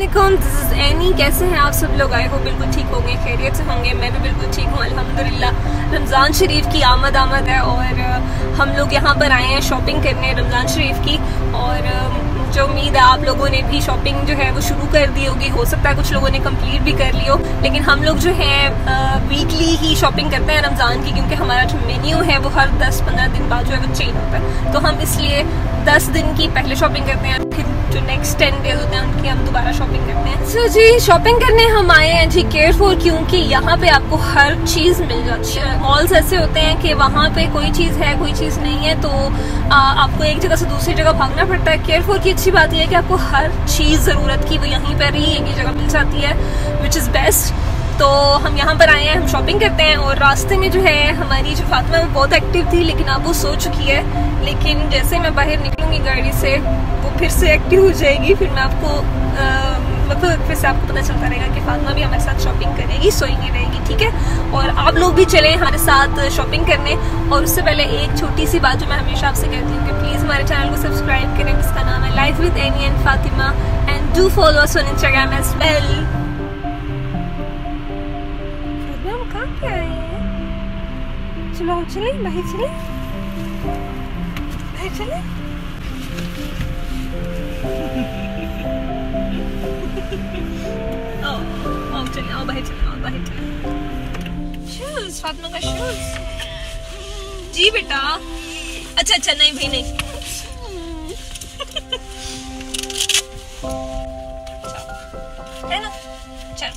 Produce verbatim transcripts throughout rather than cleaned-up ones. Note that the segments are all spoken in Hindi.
अस्सलामुअलैकुम, दिस इज़ एनी। कैसे हैं आप सब लोग? आए हो बिल्कुल ठीक होंगे, खैरियत से होंगे। मैं भी बिल्कुल ठीक हूँ अल्हम्दुलिल्लाह। रमज़ान शरीफ की आमद आमद है और हम लोग यहाँ पर आए हैं शॉपिंग करने रमज़ान शरीफ की। और जो उम्मीद है आप लोगों ने भी शॉपिंग जो है वो शुरू कर दी होगी। हो सकता है कुछ लोगों ने कंप्लीट भी कर ली हो, लेकिन हम लोग जो है वीकली ही शॉपिंग करते हैं रमज़ान की, क्योंकि हमारा जो मेन्यू है वो हर दस पंद्रह दिन बाद जो है वो चेंज होता है। तो हम इसलिए दस दिन की पहले शॉपिंग करते हैं, फिर जो नेक्स्ट टेन डेज होते हैं उनकी हम दोबारा शॉपिंग करते हैं। सो so, जी शॉपिंग करने हम आए हैं जी केयरफुल, क्योंकि यहाँ पे आपको हर चीज़ मिल जाती है। मॉल्स ऐसे होते हैं कि वहाँ पे कोई चीज़ है कोई चीज़ नहीं है, तो आ, आपको एक जगह से दूसरी जगह भागना पड़ता है। केयरफुल की अच्छी बात यह है कि आपको हर चीज़ ज़रूरत की वो यहीं पर ही एक ही जगह मिल जाती है, विच इज़ बेस्ट। तो हम यहाँ पर आए हैं, हम शॉपिंग करते हैं। और रास्ते में जो है हमारी जो फातिमा वो बहुत एक्टिव थी, लेकिन अब वो सो चुकी है। लेकिन जैसे मैं बाहर निकलूँगी गाड़ी से वो फिर से एक्टिव हो जाएगी। फिर मैं आपको मतलब फिर से आपको पता चलता रहेगा कि फातिमा भी हमारे साथ शॉपिंग करेगी, सोई नहीं रहेगी, ठीक है। और आप लोग भी चलें हमारे साथ शॉपिंग करने। और उससे पहले एक छोटी सी बात जो मैं हमेशा आपसे कहती हूँ कि प्लीज़ हमारे चैनल को सब्सक्राइब करें, जिसका नाम है life with Annie and Fatima, and do follow us on Instagram as well. चलो चले बाहर चले बाहर चले आओ आओ चले आओ बाहर चले आओ बाहर चले। शूज, फातिमा का शूज। जी बेटा। अच्छा अच्छा नहीं भाई नहीं। है ना, चल।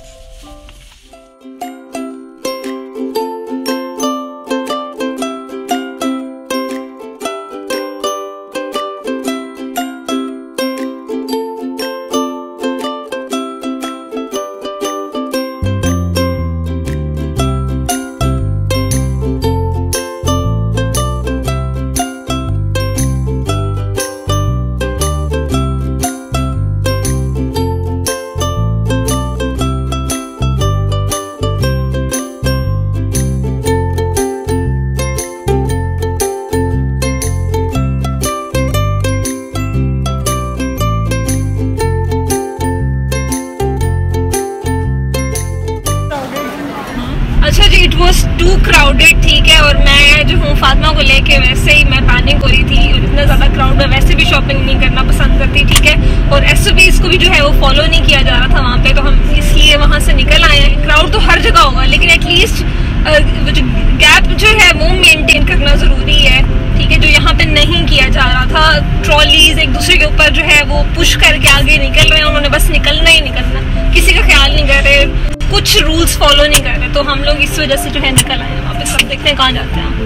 अच्छा जी, इट वॉज टू क्राउडेड, ठीक है। और मैं जो हूँ फातिमा को लेके वैसे ही मैं पैनिक हो रही थी, और इतना ज़्यादा क्राउड में वैसे भी शॉपिंग नहीं करना पसंद करती, ठीक है। और एस ओ पीज़ को भी जो है वो फॉलो नहीं किया जा रहा था वहाँ पे, तो हम इसलिए वहाँ से निकल आए हैं। क्राउड तो हर जगह होगा, लेकिन एटलीस्ट जो गैप जो है वो मेनटेन करना ज़रूरी है, ठीक है, जो यहाँ पे नहीं किया जा रहा था। ट्रॉलीज एक दूसरे के ऊपर जो है वो पुश करके आगे निकल रहे हैं, उन्होंने बस निकलना ही निकलना, किसी का ख्याल नहीं कर रहे, कुछ रूल्स फॉलो नहीं कर रहे। तो हम लोग इस वजह से जो है निकल आए हैं वहाँ पे। सब देखते हैं कहाँ जाते हैं।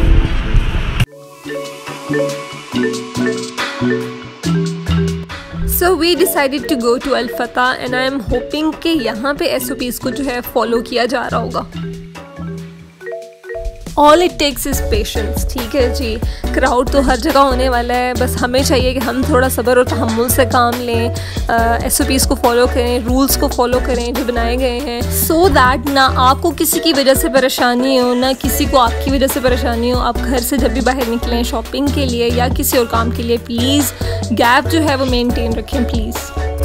So we decided to go to Al Fatah and I am hoping कि यहाँ पे एस ओ पीज़ को जो है फॉलो किया जा रहा होगा। All it takes is patience, ठीक है जी। क्राउड तो हर जगह होने वाला है, बस हमें चाहिए कि हम थोड़ा सब्र और तहम्मुल से काम लें, एस ओ पीज़ को फॉलो करें, रूल्स को फॉलो करें जो बनाए गए हैं, सो दैट ना आपको किसी की वजह से परेशानी हो, ना किसी को आपकी वजह से परेशानी हो। आप घर से जब भी बाहर निकलें शॉपिंग के लिए या किसी और काम के लिए, प्लीज़ गैप जो है वो मेनटेन रखें please.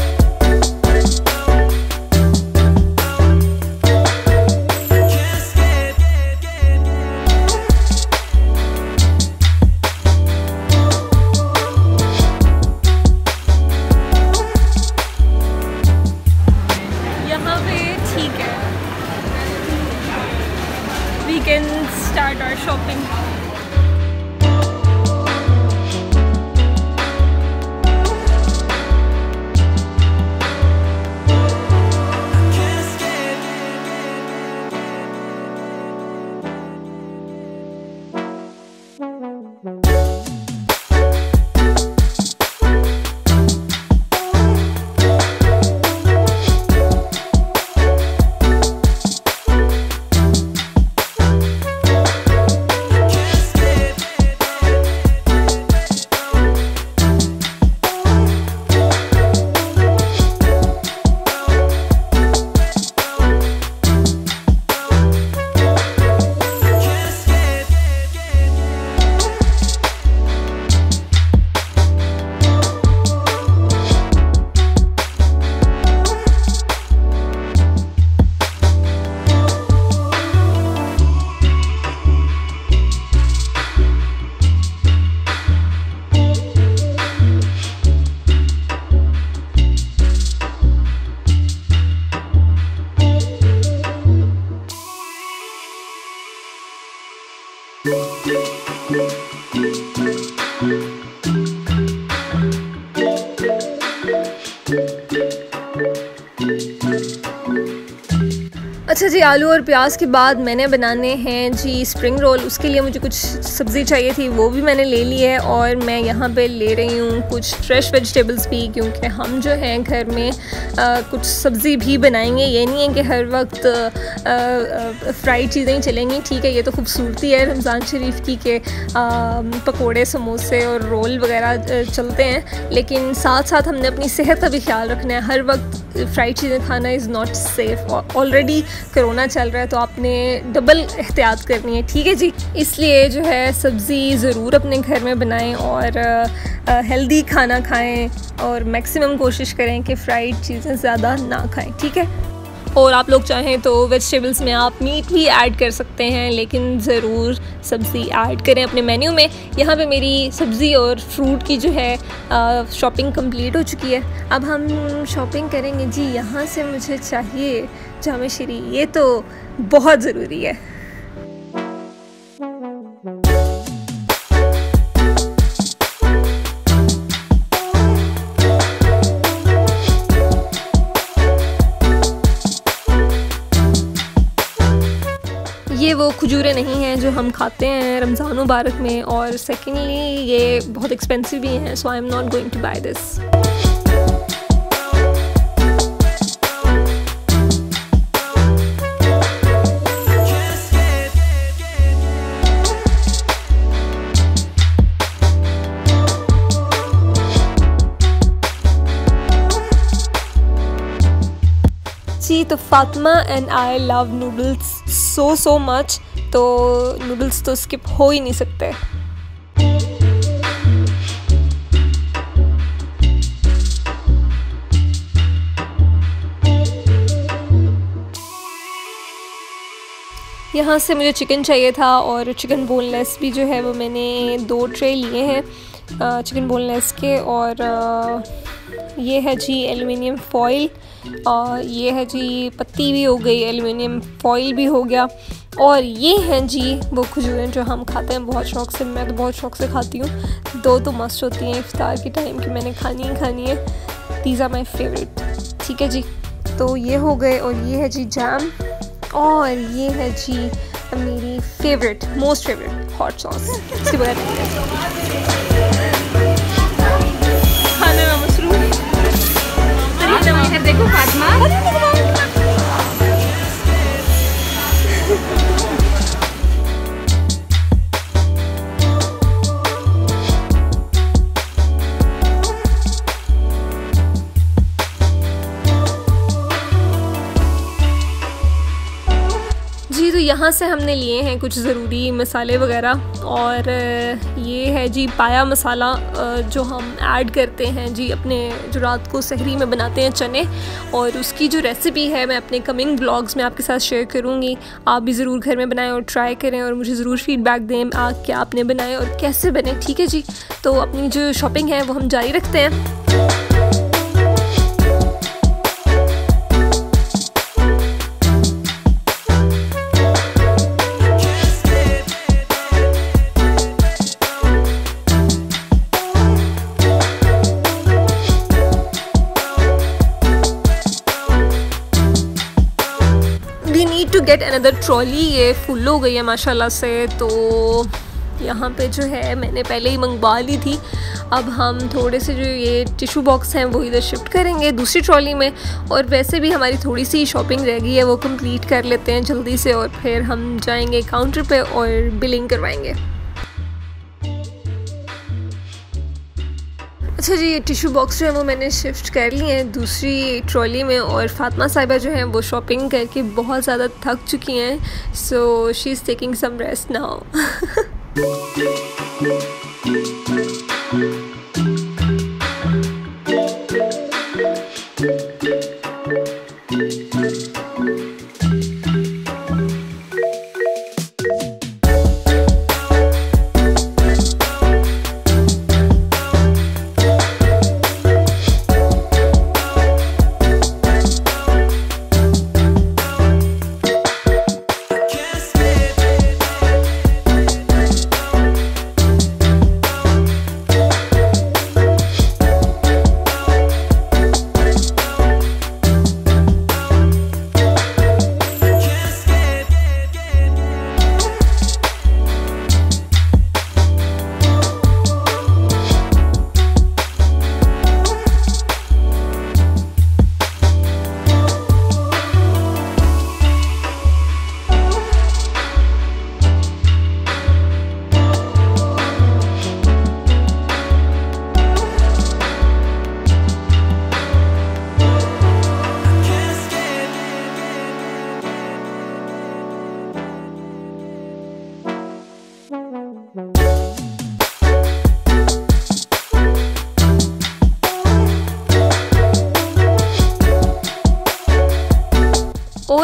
We can start our shopping. अच्छा जी, आलू और प्याज के बाद मैंने बनाने हैं जी स्प्रिंग रोल। उसके लिए मुझे कुछ सब्ज़ी चाहिए थी, वो भी मैंने ले ली है। और मैं यहाँ पे ले रही हूँ कुछ फ्रेश वेजिटेबल्स भी, क्योंकि हम जो हैं घर में आ, कुछ सब्ज़ी भी बनाएंगे। ये नहीं है कि हर वक्त फ्राइड चीज़ें ही चलेंगी। ठीक है, ये तो खूबसूरती है रमज़ान शरीफ की के पकोड़े, समोसे और रोल वगैरह चलते हैं, लेकिन साथ साथ हमने अपनी सेहत का भी ख्याल रखना है। हर वक्त फ्राइड चीज़ें खाना is not safe. Already corona चल रहा है तो आपने डबल एहतियात करनी है, ठीक है जी। इसलिए जो है सब्ज़ी ज़रूर अपने घर में बनाएं और हेल्दी खाना खाएं और मैक्सिमम कोशिश करें कि फ़्राइड चीज़ें ज़्यादा ना खाएं, ठीक है। और आप लोग चाहें तो वेजिटेबल्स में आप मीट भी ऐड कर सकते हैं, लेकिन ज़रूर सब्ज़ी ऐड करें अपने मेन्यू में। यहाँ पे मेरी सब्ज़ी और फ्रूट की जो है शॉपिंग कंप्लीट हो चुकी है। अब हम शॉपिंग करेंगे जी। यहाँ से मुझे चाहिए जामे शरी, ये तो बहुत ज़रूरी है। ये वो खजूरें नहीं हैं जो हम खाते हैं रमज़ान मुबारक में, और सेकेंडली ये बहुत एक्सपेंसिव भी हैं, so I am not going to buy this. जी, तो Fatima and I love noodles so so much, तो नूडल्स तो स्किप हो ही नहीं सकते। यहाँ से मुझे चिकन चाहिए था, और चिकन बोनलेस भी जो है वो मैंने दो ट्रे लिए हैं चिकन बोनलेस के। और ये है जी एलुमिनियम फॉइल, और ये है जी पत्ती भी हो गई, एलुमिनियम फॉइल भी हो गया। और ये हैं जी वो खजूरें जो हम खाते हैं बहुत शौक़ से। मैं तो बहुत शौक़ से खाती हूँ, दो तो मस्त होती हैं इफ्तार के टाइम की, मैंने खानी ही खानी है। दीज आर माई फेवरेट, ठीक है जी। तो ये हो गए, और ये है जी जैम, और ये है जी मेरी favourite most favourite hot sauce. इसके बगैर खाने में मसरूफ। देखो फातिमा, जी। तो यहाँ से हमने लिए हैं कुछ ज़रूरी मसाले वगैरह, और ये है जी पाया मसाला जो हम ऐड करते हैं जी अपने जो रात को सहरी में बनाते हैं चने, और उसकी जो रेसिपी है मैं अपने कमिंग ब्लॉग्स में आपके साथ शेयर करूँगी। आप भी ज़रूर घर में बनाएं और ट्राई करें, और मुझे ज़रूर फीडबैक दें आप क्या आपने बनाए और कैसे बने, ठीक है जी। तो अपनी जो शॉपिंग है वो हम जारी रखते हैं। टू गेट अनदर ट्रॉली, ये फुल हो गई है माशाल्लाह से। तो यहाँ पे जो है मैंने पहले ही मंगवा ली थी। अब हम थोड़े से जो ये टिशू बॉक्स हैं वो इधर शिफ्ट करेंगे दूसरी ट्रॉली में, और वैसे भी हमारी थोड़ी सी शॉपिंग रह गई है वो कंप्लीट कर लेते हैं जल्दी से, और फिर हम जाएंगे काउंटर पे और बिलिंग करवाएंगे। अच्छा जी, ये टिशू बॉक्स जो है वो मैंने शिफ्ट कर लिए हैं दूसरी ट्रॉली में, और फातिमा साहिबा जो हैं वो शॉपिंग करके बहुत ज़्यादा थक चुकी हैं, so she is taking some rest now.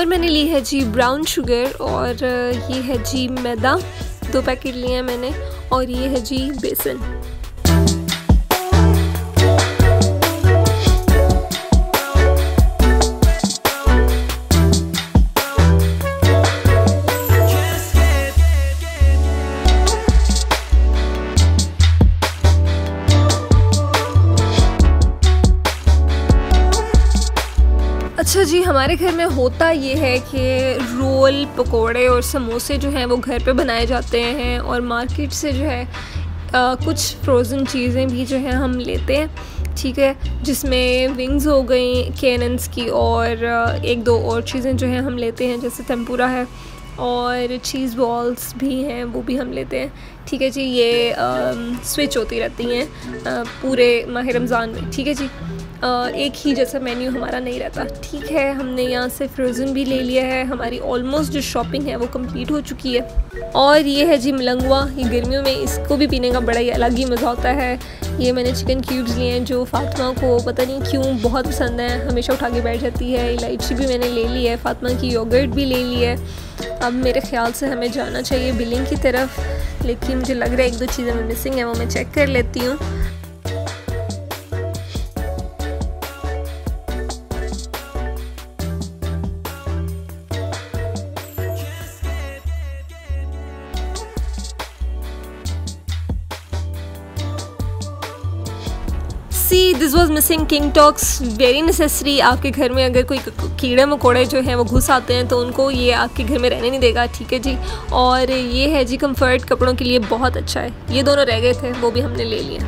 मैंने ली है जी ब्राउन शुगर और ये है जी मैदा, दो पैकेट लिए हैं मैंने, और ये है जी बेसन। अच्छा जी, हमारे घर में होता ये है कि रोल, पकोड़े और समोसे जो हैं वो घर पे बनाए जाते हैं, और मार्केट से जो है आ, कुछ फ्रोज़न चीज़ें भी जो है हम लेते हैं, ठीक है, जिसमें विंग्स हो गई कैनन्स की, और एक दो और चीज़ें जो हैं हम लेते हैं, जैसे टेम्पुरा है और चीज़ बॉल्स भी हैं, वो भी हम लेते हैं, ठीक है जी। ये आ, स्विच होती रहती हैं आ, पूरे माह रमज़ान में, ठीक है जी। Uh, एक ही जैसा मेन्यू हमारा नहीं रहता, ठीक है। हमने यहाँ से फ्रोज़न भी ले लिया है, हमारी ऑलमोस्ट जो शॉपिंग है वो कंप्लीट हो चुकी है। और ये है जी मलंगवा, ये गर्मियों में इसको भी पीने का बड़ा ही अलग ही मज़ा होता है। ये मैंने चिकन क्यूब्स लिए हैं जो फातिमा को पता नहीं क्यों बहुत पसंद है, हमेशा उठा के बैठ जाती है। इलायची भी मैंने ले ली है, फातिमा की योगर्ट भी ले ली है। अब मेरे ख्याल से हमें जाना चाहिए बिलिंग की तरफ, लेकिन मुझे लग रहा है एक दो चीज़ें मैं मिसिंग है, वो मैं चेक कर लेती हूँ। See this was missing king talks, very necessary. आपके घर में अगर कोई कीड़े मकोड़े जो हैं वो घुस आते हैं तो उनको ये आपके घर में रहने नहीं देगा, ठीक है जी। और ये है जी कंफर्ट, कपड़ों के लिए बहुत अच्छा है। ये दोनों रह गए थे, वो भी हमने ले लिए।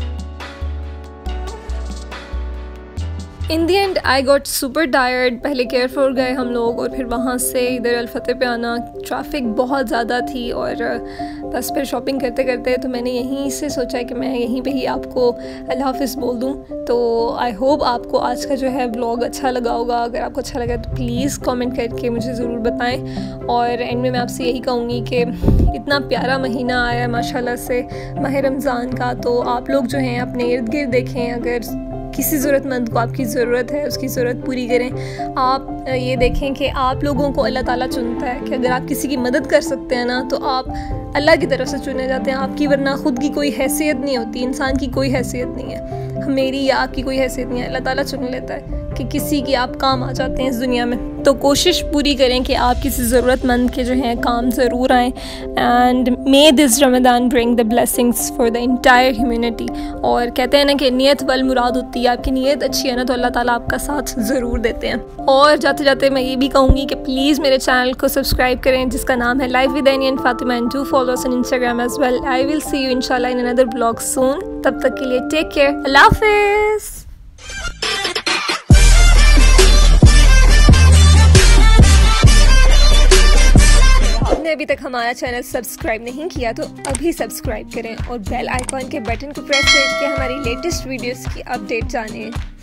In the end I got super tired. पहले केयरफोर गए हम लोग और फिर वहाँ से इधर अल-फतेह पे आना, ट्रैफिक बहुत ज़्यादा थी, और बस फिर शॉपिंग करते करते तो मैंने यहीं से सोचा कि मैं यहीं पे ही आपको अल्लाह हाफ़िज़ बोल दूँ। तो आई होप आपको आज का जो है व्लॉग अच्छा लगा होगा। अगर आपको अच्छा लगा तो प्लीज़ कमेंट करके मुझे ज़रूर बताएं। और एंड में मैं आपसे यही कहूँगी कि इतना प्यारा महीना आया है माशाल्लाह से माह रमज़ान का, तो आप लोग जो हैं अपने इर्द गिर्द देखें, अगर किसी ज़रूरतमंद को आपकी ज़रूरत है उसकी ज़रूरत पूरी करें। आप ये देखें कि आप लोगों को अल्लाह ताला चुनता है कि अगर आप किसी की मदद कर सकते हैं ना तो आप अल्लाह की तरफ से चुने जाते हैं आपकी, वरना ख़ुद की कोई हैसियत नहीं होती, इंसान की कोई हैसियत नहीं है, मेरी या आपकी कोई हैसियत नहीं है। अल्लाह ताला चुन लेता है कि किसी की आप काम आ जाते हैं इस दुनिया में। तो कोशिश पूरी करें कि आप किसी ज़रूरतमंद के जो हैं काम ज़रूर आएँ। And may this Ramzan bring the blessings for the entire humanity. और कहते हैं ना कि नियत वल मुराद होती है, आपकी नियत अच्छी है ना तो अल्लाह ताला आपका साथ ज़रूर देते हैं। और जाते जाते मैं ये भी कहूँगी कि प्लीज़ मेरे चैनल को सब्सक्राइब करें जिसका नाम है life with Annie and Fatima, and do follow us on Instagram as well. I will see you इंशाल्लाह इन अनदर ब्लॉग सून। तब तक के लिए टेक केयर, अल्लाह हाफ़िज़। अभी तक हमारा चैनल सब्सक्राइब नहीं किया तो अभी सब्सक्राइब करें और बेल आइकॉन के बटन को प्रेस करके हमारी लेटेस्ट वीडियोस की अपडेट जानें।